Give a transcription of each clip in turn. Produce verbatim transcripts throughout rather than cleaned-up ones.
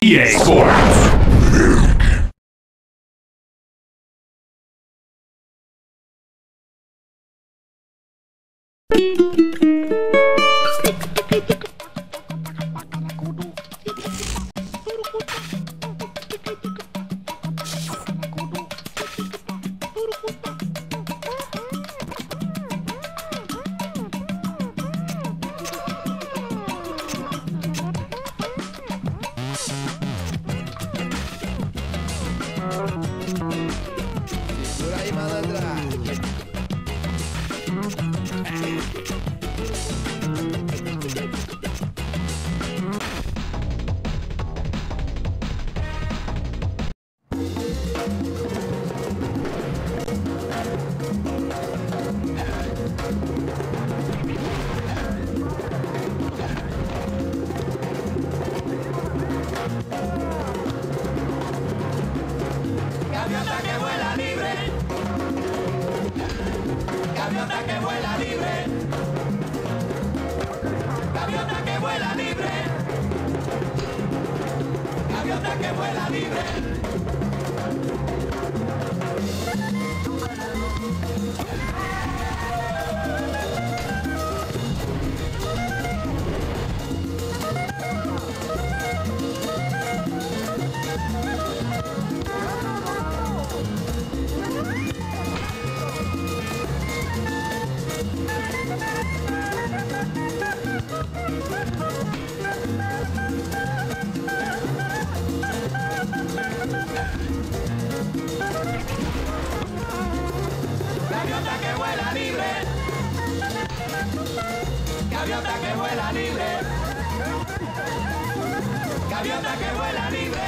E A Sports. Por ahí, malandra. Gaviota que vuela libre. Gaviota que vuela libre. Gaviota que vuela libre. Gaviota que vuela libre. Gaviota que vuela libre. Gaviota que vuela libre. Gaviota que vuela libre.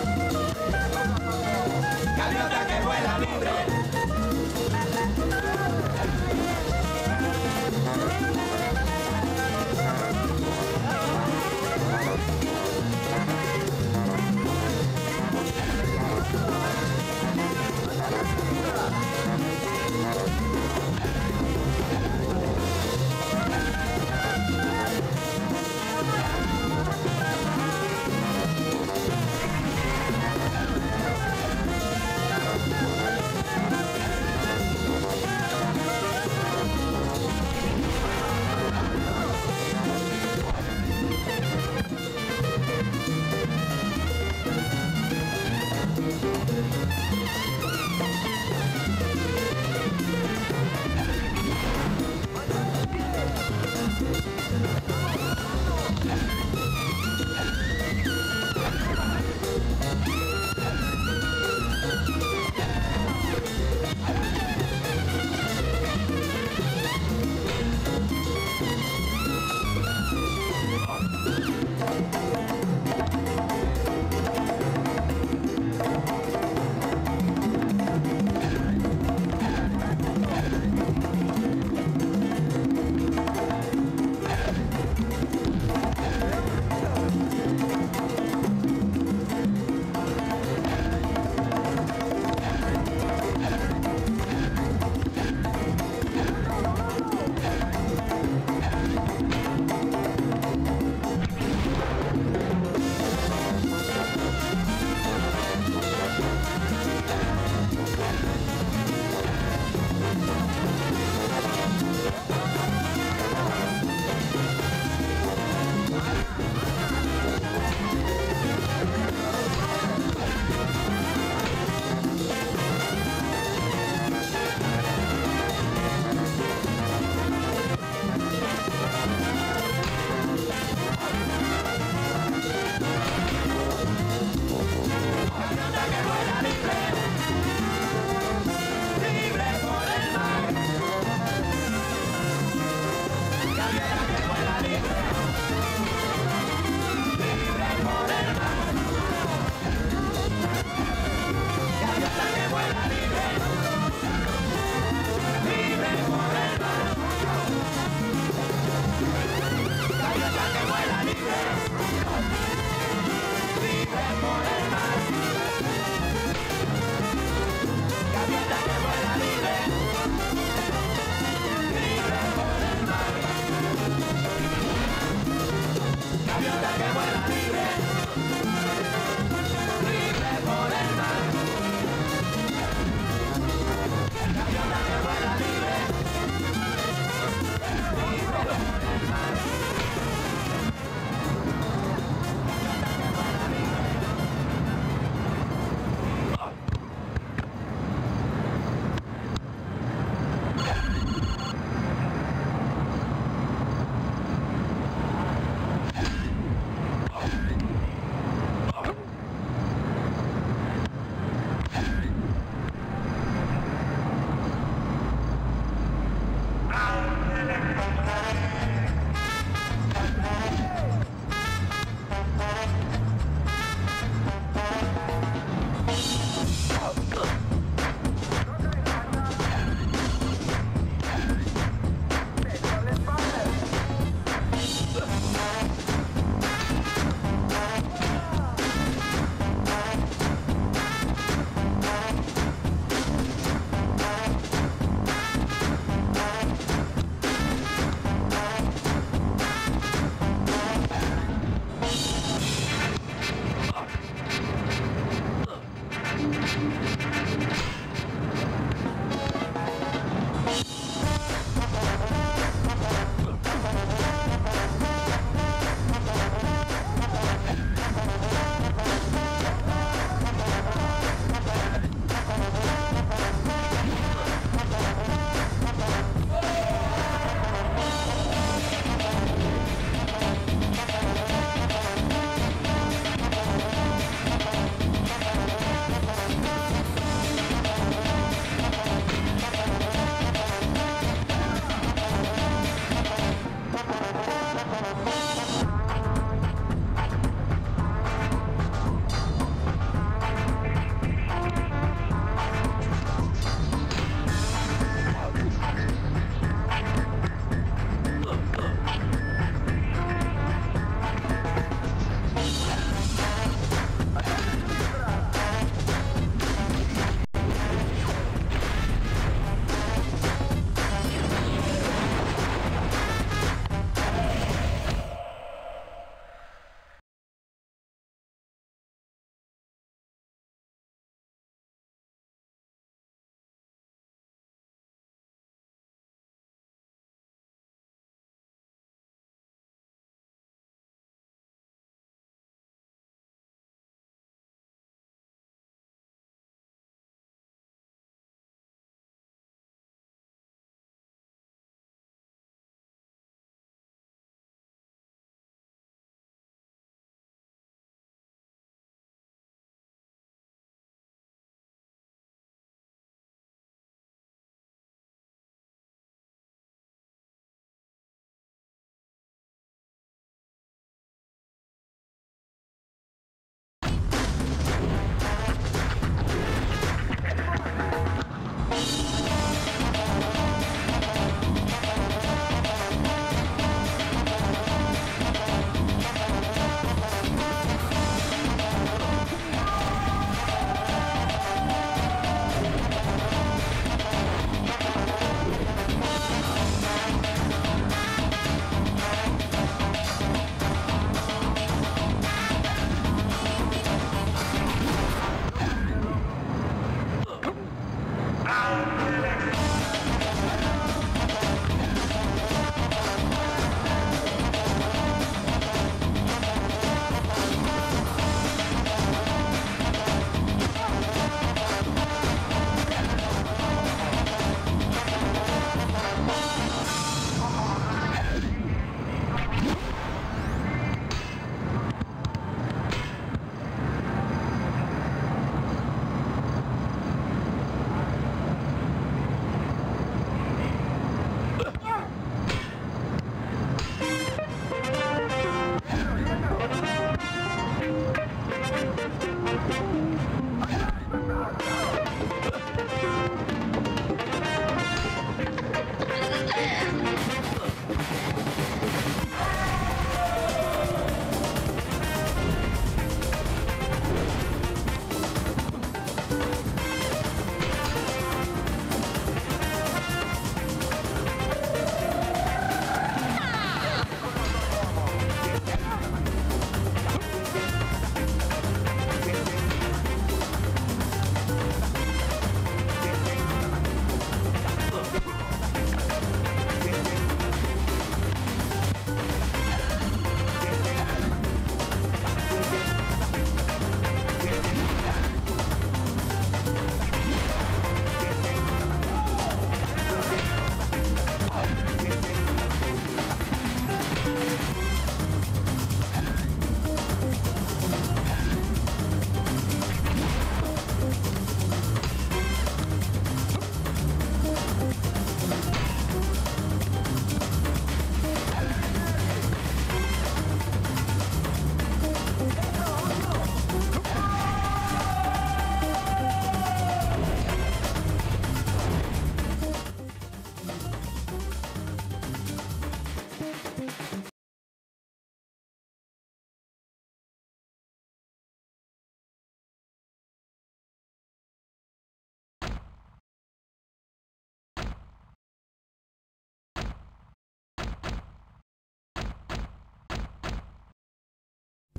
Gaviota que vuela libre.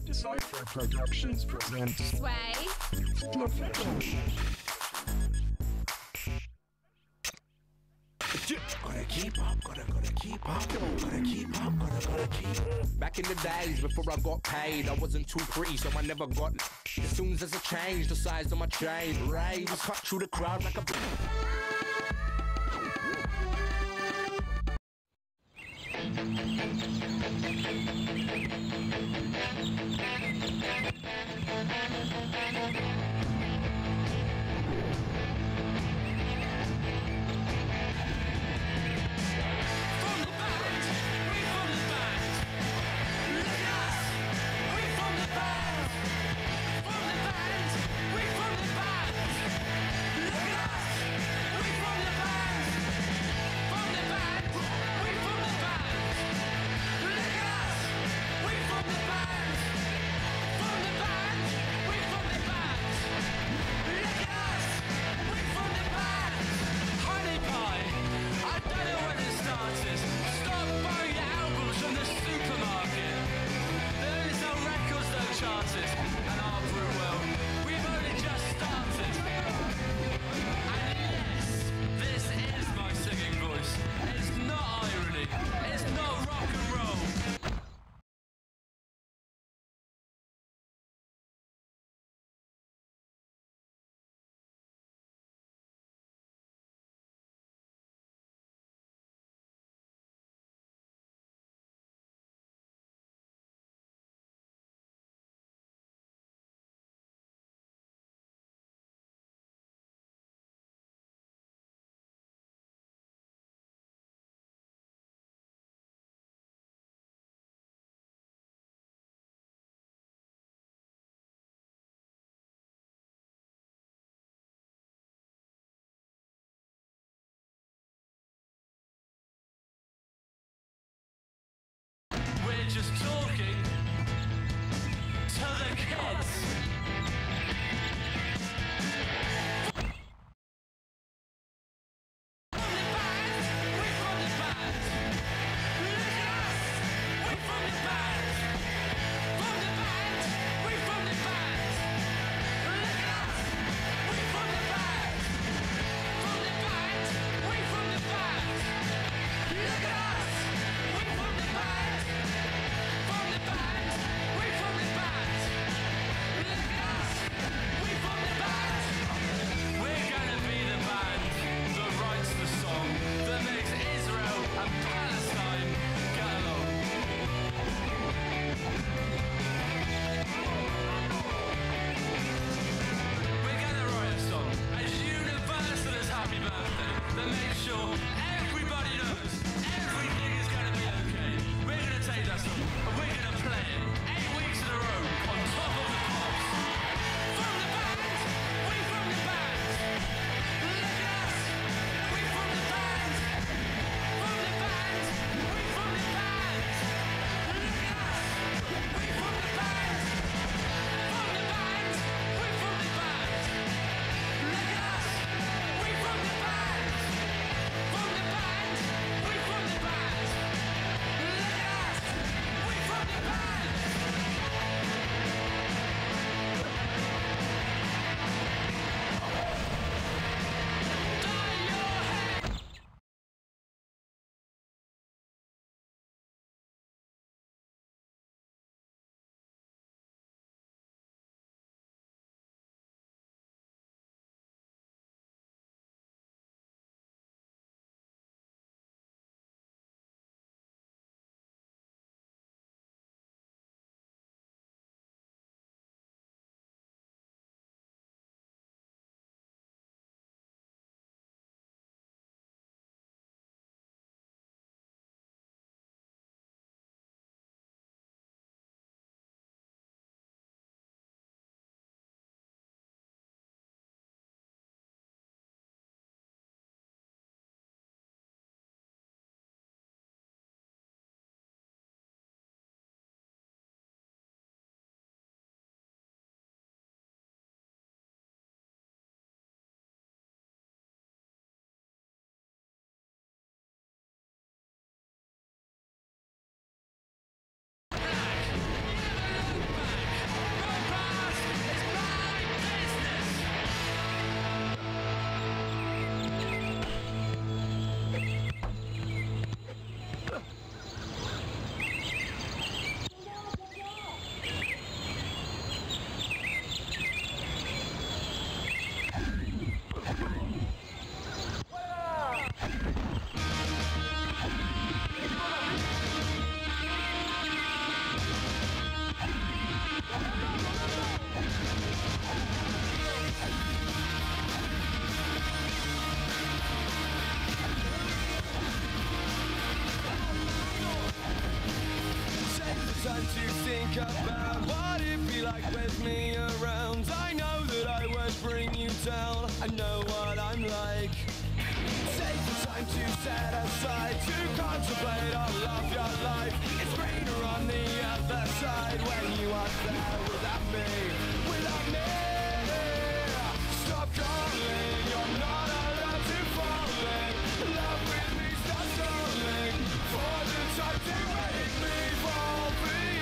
Cypher Productions presents Sway. Gotta keep up, gotta, gotta keep up, gotta keep up, gotta, gotta keep. Back in the days before I got paid, I wasn't too pretty, so I never got. As soon as there's a change, the size of my chain, rays cut through the crowd like a. We're just talking to the kids. From the think about what it'd be like with me around. I know that I would bring you down. I know what I'm like. Take the time to set aside to contemplate all of your life. It's greener on the other side when you are there without me, without me. Stop calling, you're not allowed to fall in love with me. Stop stalling for the time to make me fall for you.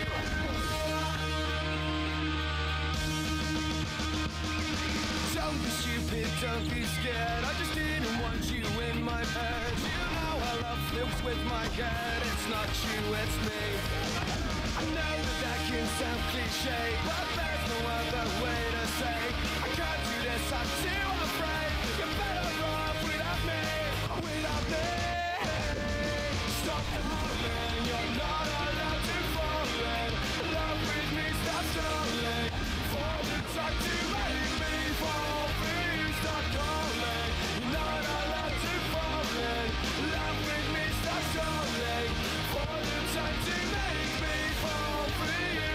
Don't be stupid, don't be scared. I just didn't want you in my bed. You know how love feels with my head. It's not you, it's me. I know that that can sound cliche, but there's no other way to say I can't do this, I'm too afraid. You're better off without me, without me. Stop calling, you're not allowed to fall in love with me. Stop stalling for the time to make me fall for you. Stop calling, you're not allowed to fall in love with me. Stop stalling for the time to make me fall for you.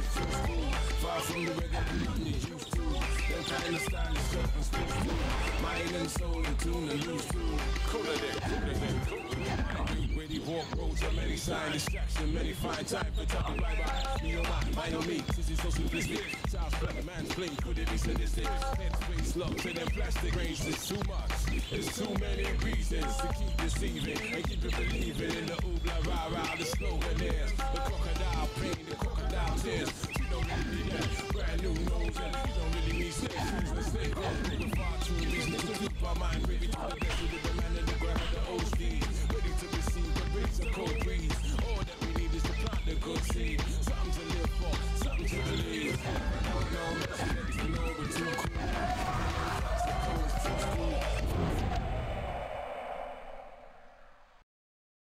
Far from the regular, nothing you used to. Them kind of style is stuff and speaks to. My mind and soul in tune and lose tune. Cooler than, cooler than, cooler than. Ready walk roads of many sign distraction, many find time for talking bye bye. Me or mine, mine or me, this is so simplistic. Child's play, man's play, could it be sadistic? Headspace locked to them plastic brains, it's too much. It's too many reasons to keep deceiving and keep it believing in the oobla rah rah, the slogan is the crocodile pain, the crocodile tears. You don't really need that brand new nose and you don't really need snakes. Who's the snake?